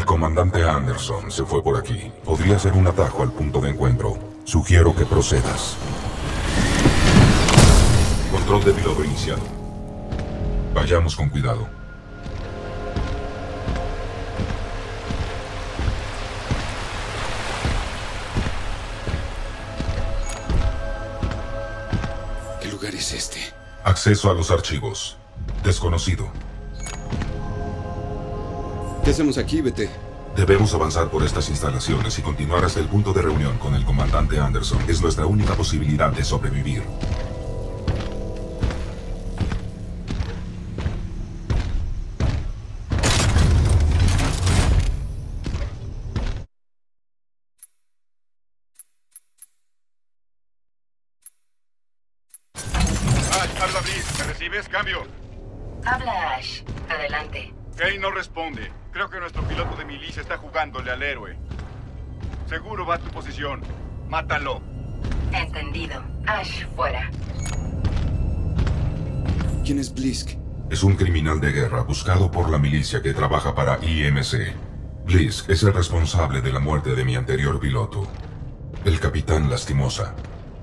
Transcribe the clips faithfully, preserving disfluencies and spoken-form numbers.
El comandante Anderson se fue por aquí. Podría ser un atajo al punto de encuentro. Sugiero que procedas. Control de piloto iniciado. Vayamos con cuidado. ¿Qué lugar es este? Acceso a los archivos. Desconocido. ¿Qué hacemos aquí, B T? Debemos avanzar por estas instalaciones y continuar hasta el punto de reunión con el comandante Anderson. Es nuestra única posibilidad de sobrevivir. Ash, habla Bliss. ¿Me recibes? Cambio. Habla Ash. Adelante. Kane no responde. Creo que nuestro piloto de milicia está jugándole al héroe. Seguro va a tu posición. Mátalo. Entendido. Ash, fuera. ¿Quién es Blisk? Es un criminal de guerra buscado por la milicia que trabaja para I M C. Blisk es el responsable de la muerte de mi anterior piloto, el capitán Lastimosa.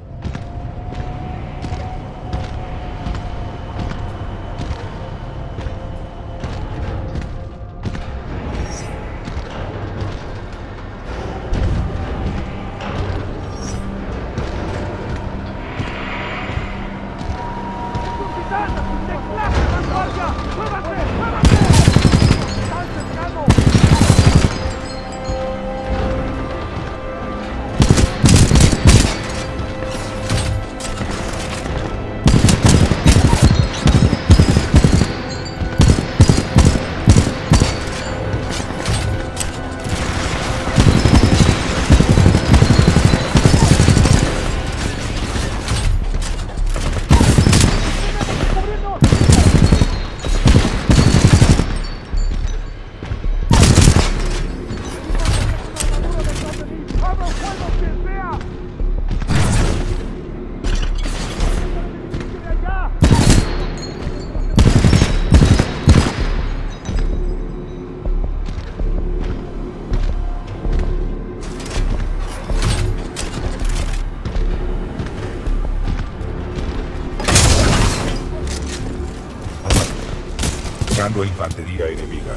Atacando infantería enemiga.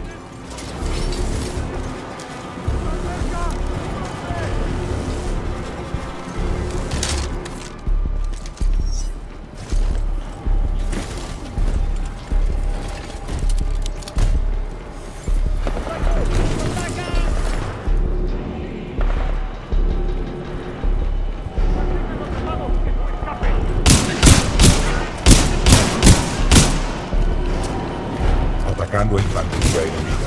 Atacando infantería enemiga.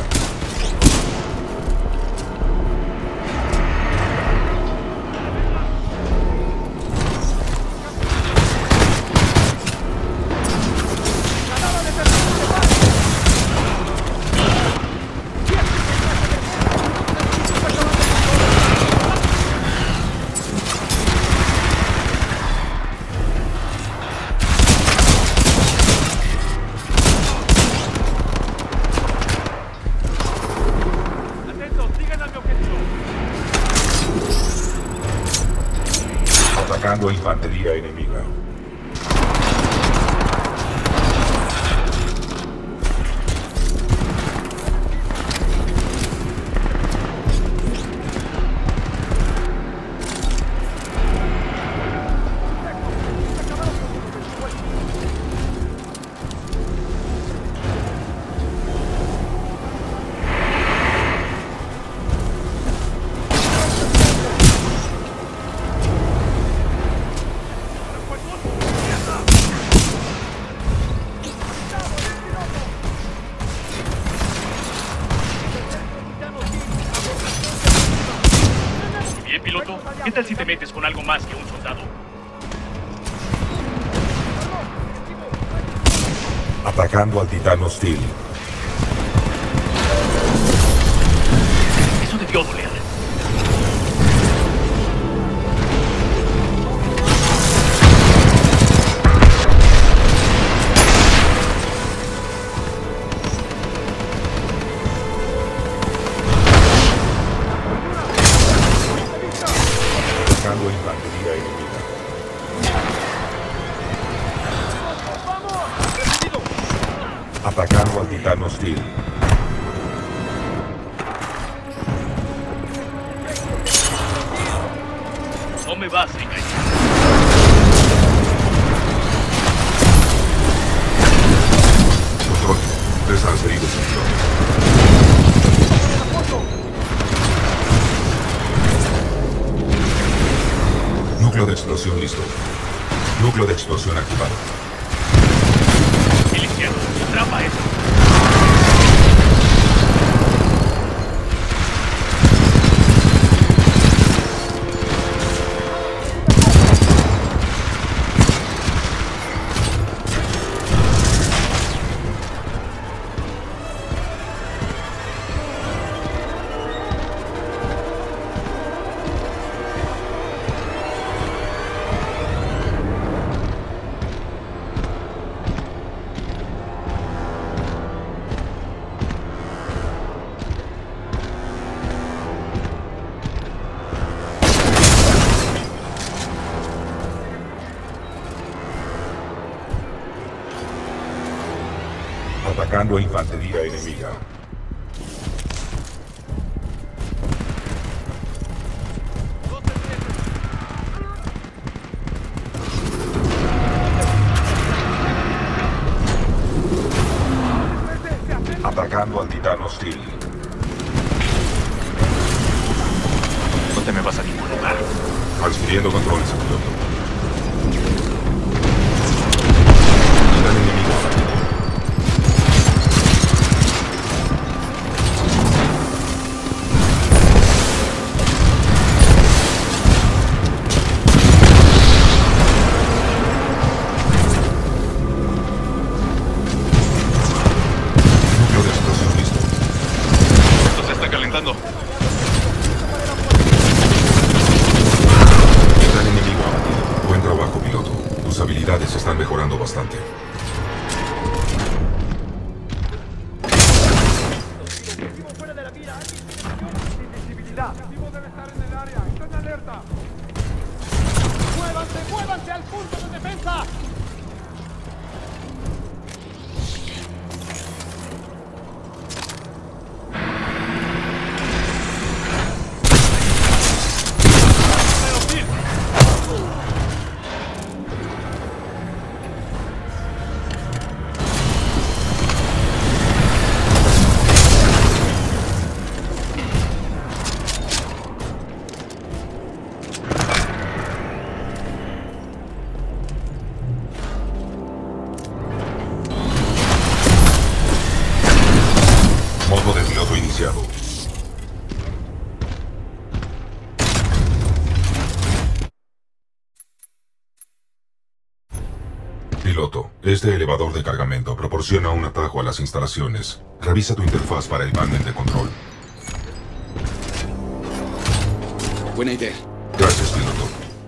Atacando infantería enemiga. Bien, piloto, ¿qué tal si te metes con algo más que un soldado? Atacando al titán hostil. Eso debió doler. Atacando al titán hostil. No me vas a engañar. Control. Tres transferidos en piloto. Núcleo de explosión listo. Núcleo de explosión activado. Miliciano, atrapa eso. Atacando a infantería enemiga. Atacando al titán hostil. No te me vas a ningún lugar. Transfiriendo controles a piloto. Titán enemigo abatido. Gran enemigo abatido. Buen trabajo, piloto. Tus habilidades están mejorando bastante. ¡Muévanse, muévanse al punto de defensa! Modo de piloto iniciado. Piloto, este elevador de cargamento proporciona un atajo a las instalaciones. Revisa tu interfaz para el panel de control. Buena idea. Gracias, piloto.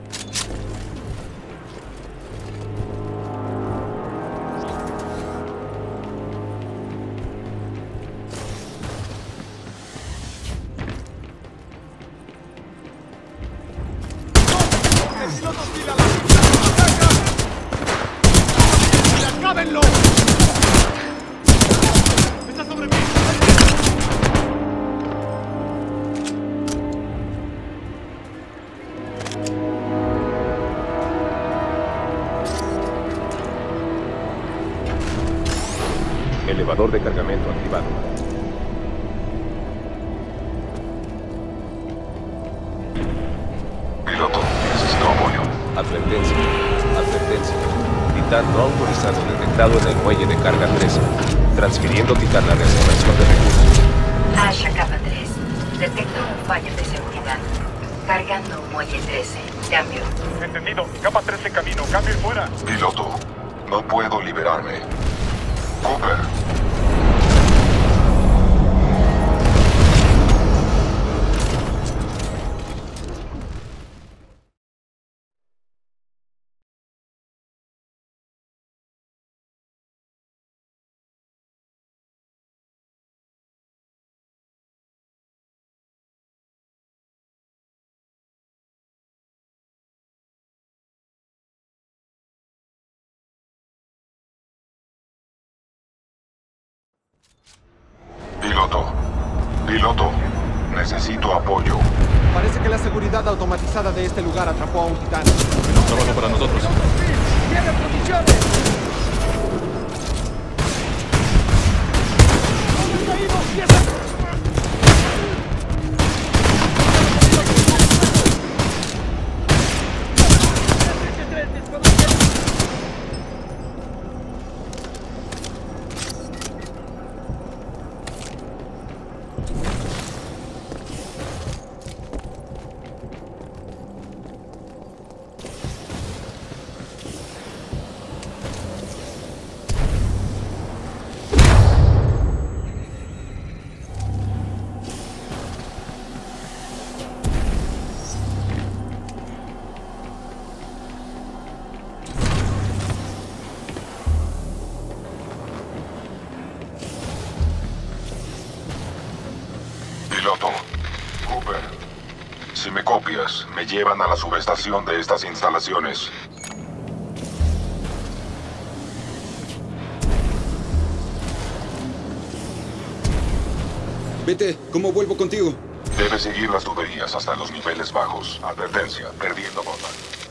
¡Acábenlo! ¡Está sobre mí! Elevador de cargamento activado. Piloto, necesito apoyo. Advertencia. Advertencia. Titán no autorizado detectado en el muelle de carga trece. Transfiriendo Titán a reasignación de recursos. Ash a capa tres. Detecto un fallo de seguridad. Cargando muelle trece. Cambio. Entendido. Capa tres en camino. Cambio y fuera. Piloto, no puedo liberarme. Cooper. Piloto. Piloto. Necesito apoyo. Parece que la seguridad automatizada de este lugar atrapó a un titán. Trabajo para nosotros. ¡Tiene posiciones! ¿Dónde caímos? ¡Pieza! Piloto. Cooper. Si me copias, me llevan a la subestación de estas instalaciones. Vete, ¿cómo vuelvo contigo? Debes seguir las tuberías hasta los niveles bajos. Advertencia, perdiendo bomba.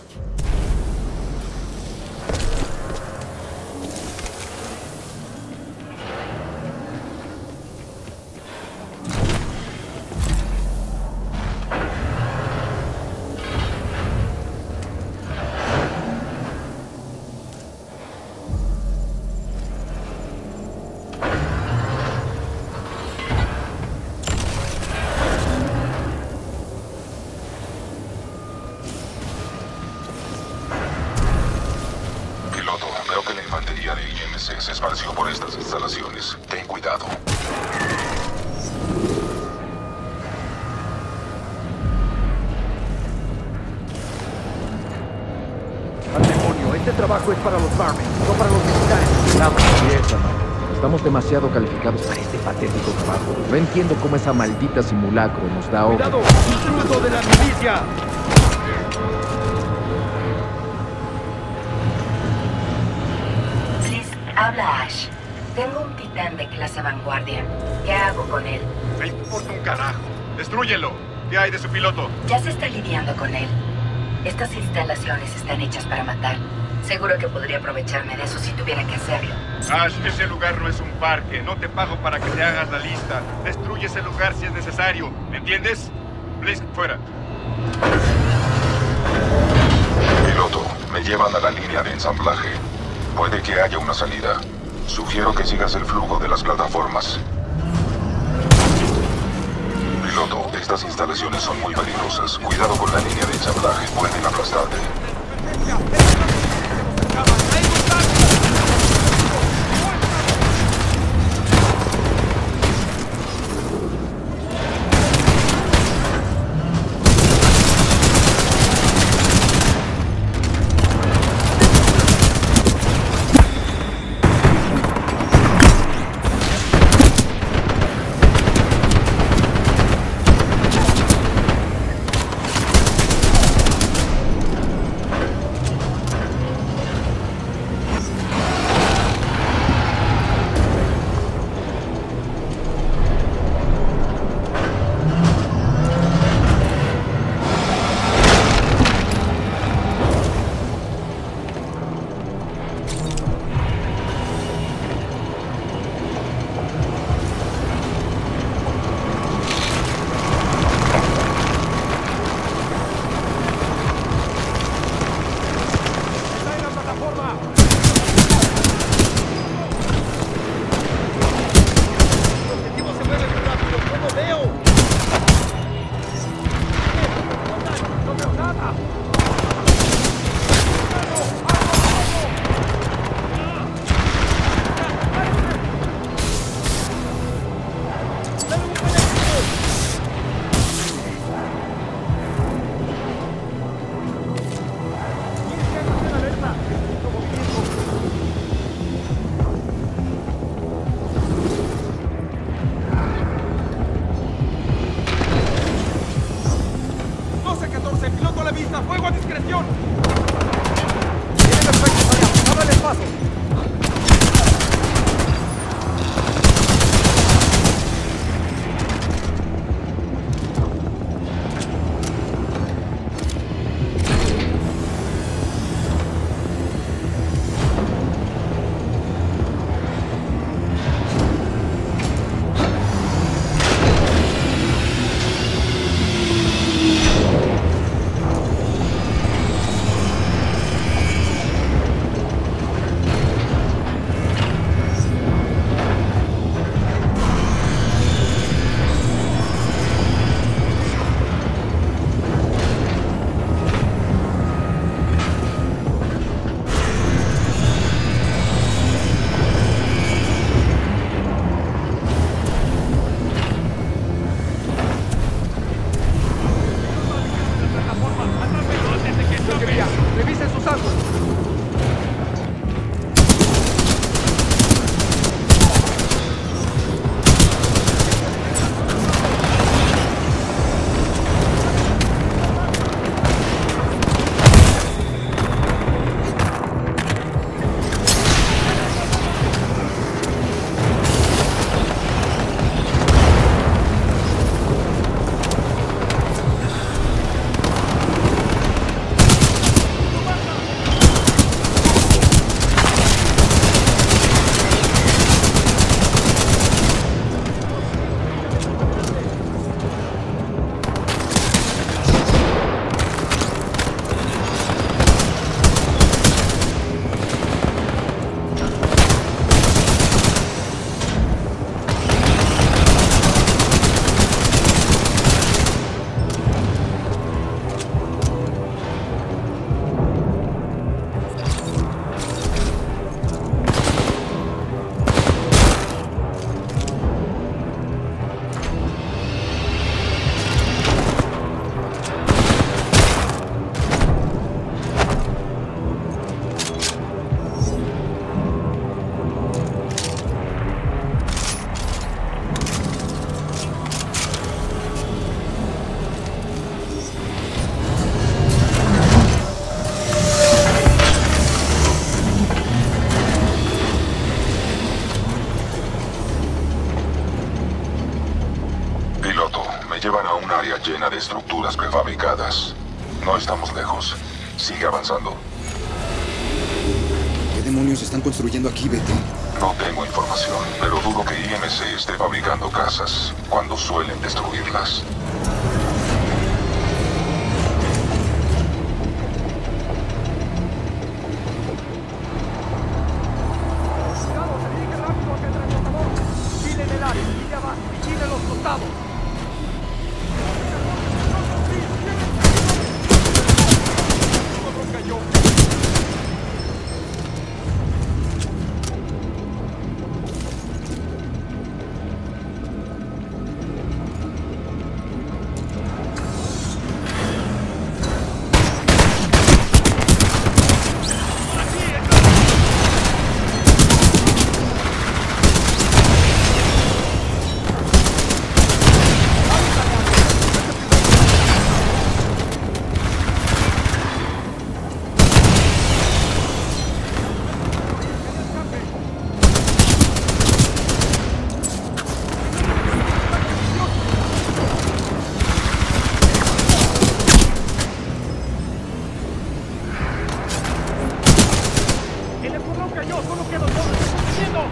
Veo que la infantería de I M C se esparció por estas instalaciones. Ten cuidado. Al demonio, este trabajo es para los Barmen, no para los militares. La belleza, man. Estamos demasiado calificados para este patético trabajo. No entiendo cómo esa maldita simulacro nos da orden. ¡Cuidado! ¡Intruso de la milicia! Habla Ash. Tengo un titán de clase vanguardia. ¿Qué hago con él? Me importa un carajo. ¡Destrúyelo! ¿Qué hay de su piloto? Ya se está lidiando con él. Estas instalaciones están hechas para matar. Seguro que podría aprovecharme de eso si tuviera que hacerlo. Ash, ese lugar no es un parque. No te pago para que te hagas la lista. Destruye ese lugar si es necesario. ¿Me entiendes? Blisk, fuera. Piloto, me llevan a la línea de ensamblaje. Puede que haya una salida. Sugiero que sigas el flujo de las plataformas. Piloto, estas instalaciones son muy peligrosas. Cuidado con la línea de ensamblaje. Pueden aplastarte. abajo. Llevan a un área llena de estructuras prefabricadas. No estamos lejos. Sigue avanzando. ¿Qué demonios están construyendo aquí, Betty? No tengo información, pero dudo que I M C esté fabricando casas cuando suelen destruirlas. Cuidado, se dirige rápido hacia el transportador. Vigilen el área, línea abajo, vigilen los costados. Otro cayó. El escuadrón cayó, solo quedan dos. ¡Yendo!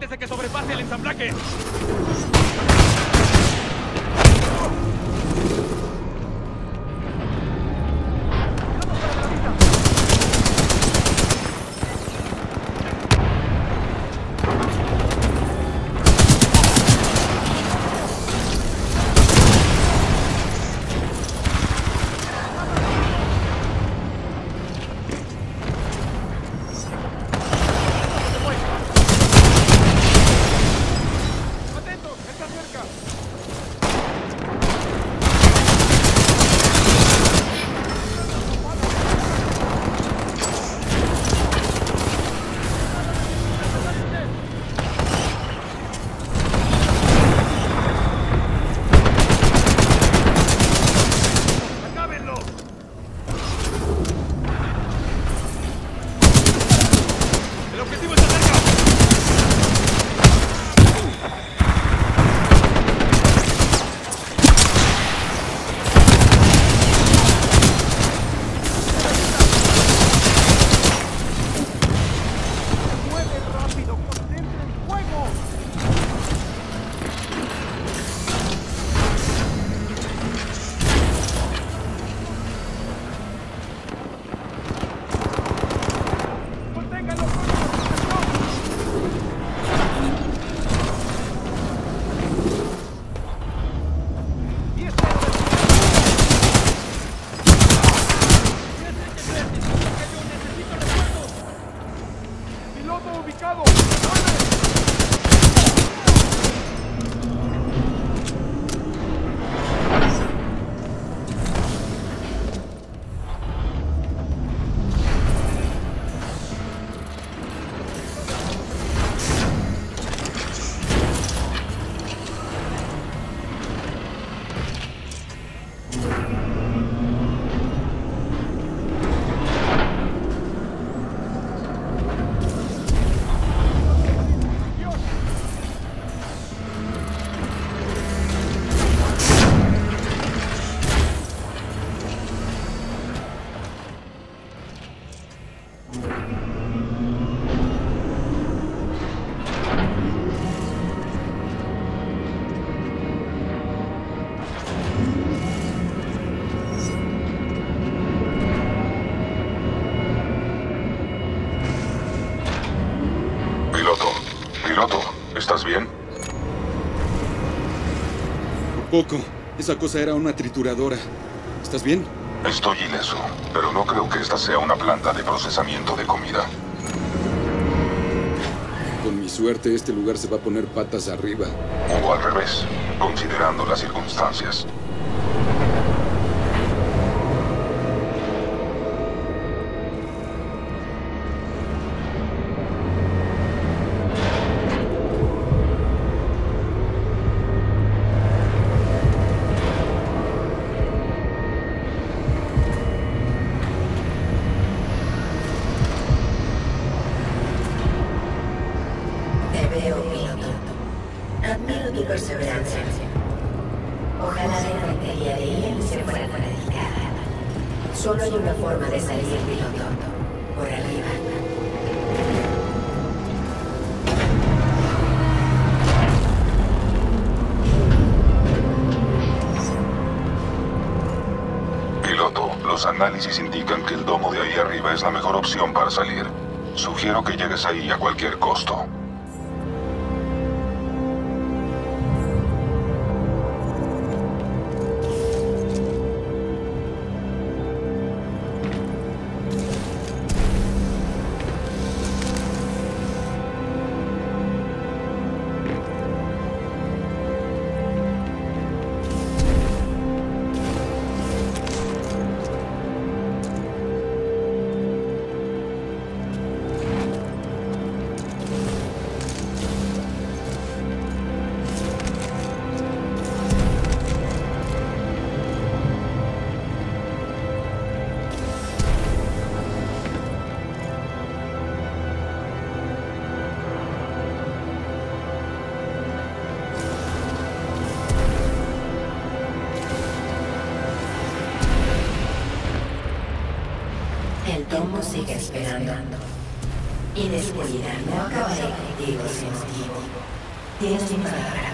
antes de que sobrepase el ensamblaje. ¿Estás bien? Poco. Esa cosa era una trituradora. ¿Estás bien? Estoy ileso, pero no creo que esta sea una planta de procesamiento de comida. Con mi suerte, este lugar se va a poner patas arriba. O al revés, considerando las circunstancias. Solo hay una forma de salir, piloto. Por arriba. Piloto, los análisis indican que el domo de ahí arriba es la mejor opción para salir. Sugiero que llegues ahí a cualquier costo. El domo sigue esperando. Y descuida, no acabaré contigo sin motivo. Tienes mi palabra.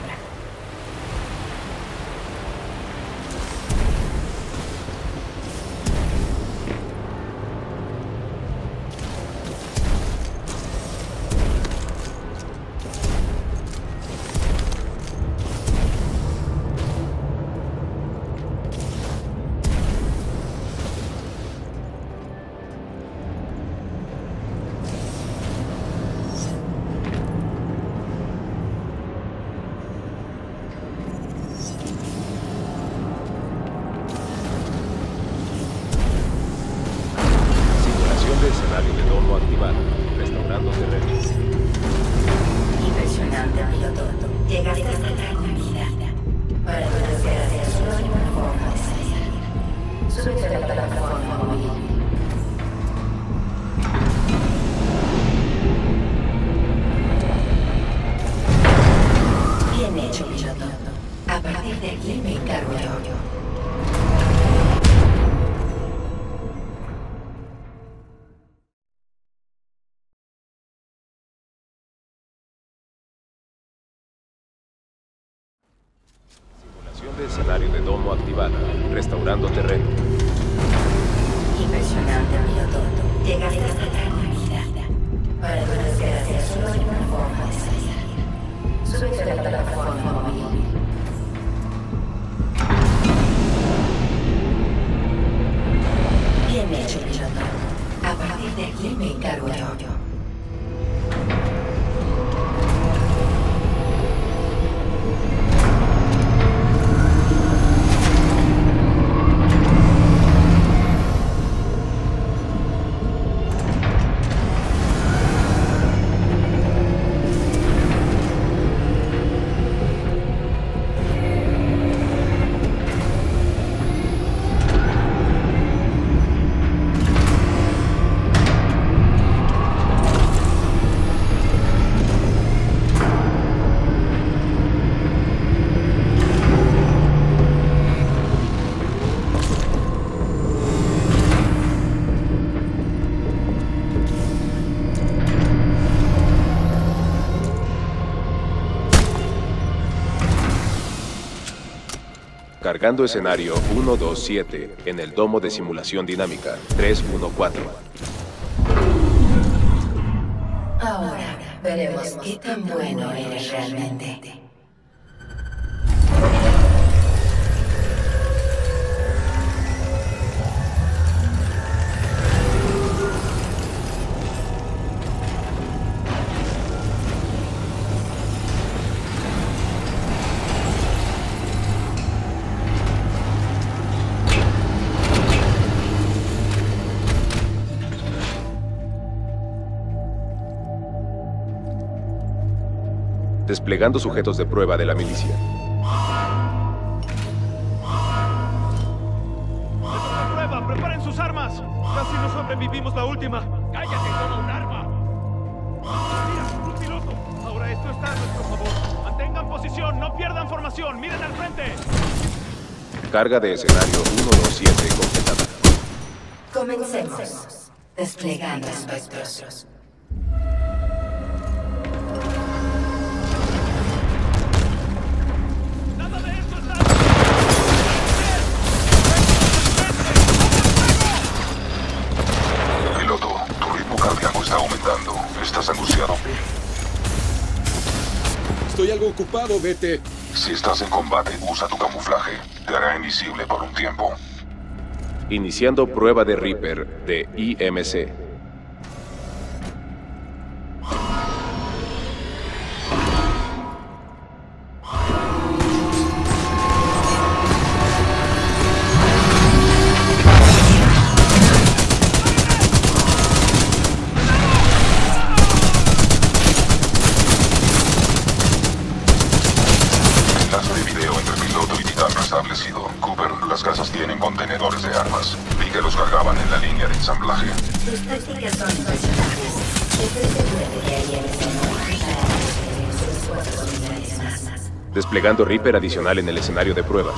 Escenario de domo activado. Restaurando terrenos. Impresionante, piloto. Llegaste hasta acá con vida. Para tu desgracia, solo hay una forma de salir. Súbete a la plataforma móvil. Bien hecho, piloto. A partir de aquí me encargo yo. De escenario de domo activada. Restaurando terreno. Impresionante, piloto. Llegaste hasta acá con vida. Para tu desgracia, solo hay una forma de salir. Súbete a la plataforma móvil. Bien hecho, piloto. A partir de aquí me encargo yo. Cargando escenario uno dos siete en el domo de simulación dinámica tres uno cuatro. Ahora veremos qué tan bueno eres realmente. Desplegando sujetos de prueba de la milicia. ¡Es una prueba! ¡Preparen sus armas! ¡Casi no sobrevivimos la última! ¡Cállate, toma un arma! ¡Mira, un piloto! Ahora esto está a nuestro favor. Mantengan posición, no pierdan formación. ¡Miren al frente! Carga de escenario uno dos siete completada. Comencemos. Desplegando espectros. Está aumentando. ¿Estás angustiado? Estoy algo ocupado, vete. Si estás en combate, usa tu camuflaje. Te hará invisible por un tiempo. Iniciando prueba de Reaper de I M C. Cooper, las casas tienen contenedores de armas. Vi que los cargaban en la línea de ensamblaje. Tus tácticas son impresionantes. Estoy segura de que hay más. Desplegando Reaper adicional en el escenario de pruebas.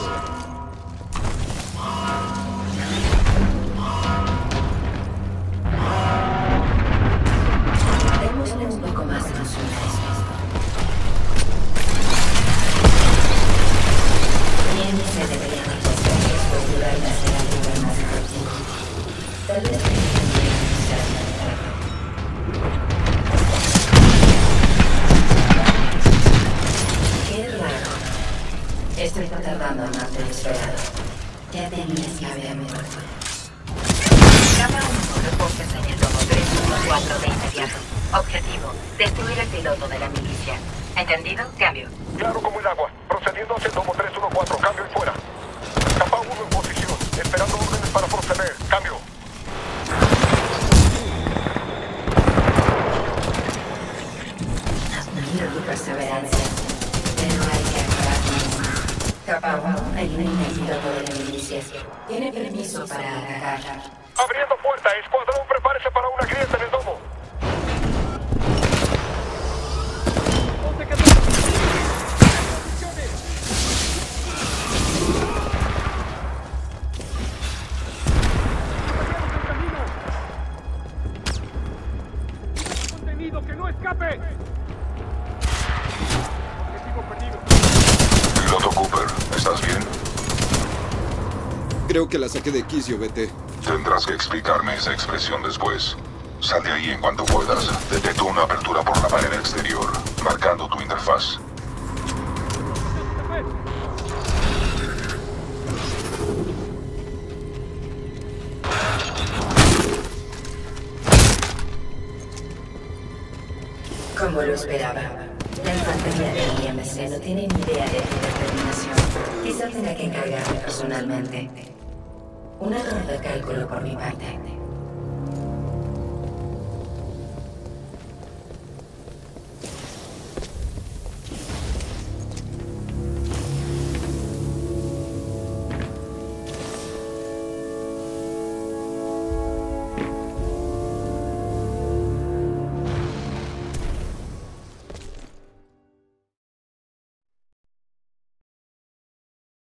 Estoy tardando más de lo esperado. Ya tenías que haberme muerto. Cada uno reportes en el domo tres uno cuatro de inmediato. Objetivo, destruir el piloto de la milicia. ¿Entendido? Cambio. Claro como el agua. Procediendo hacia el domo tres uno cuatro. Cambio y fuera. Capa uno en posición. Esperando órdenes para proceder. Cambio. Admiro tu perseverancia, pero hay que acabar más. Capa uno, elimina el piloto de la milicia. Tiene permiso para atacar. Abriendo puerta. Escuadrón, prepárese para una grieta en el domo. ¡Que no escape! Objetivo perdido. Piloto Cooper, ¿estás bien? Creo que la saqué de quicio, B T. Tendrás que explicarme esa expresión después. Sal de ahí en cuanto puedas. Detecto una apertura por la pared exterior, marcando tu interfaz. Como lo esperaba, la infantería del I M C no tiene ni idea de tu determinación. Quizá tenga que encargarme personalmente. Un error de cálculo por mi parte.